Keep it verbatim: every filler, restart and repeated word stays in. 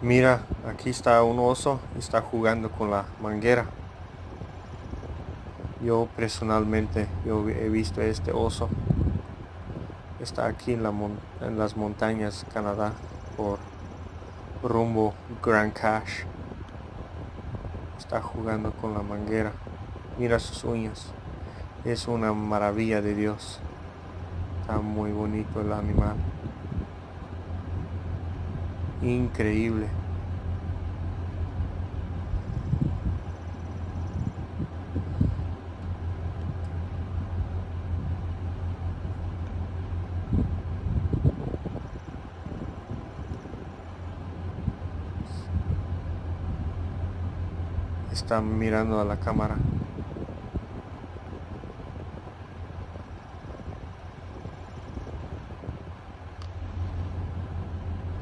Mira, aquí está un oso y está jugando con la manguera. Yo personalmente, yo he visto este oso. Está aquí en, la mon- en las montañas Canadá por rumbo Grand Cache. Está jugando con la manguera. Mira sus uñas. Es una maravilla de Dios. Está muy bonito el animal. Increíble. Está mirando a la cámara.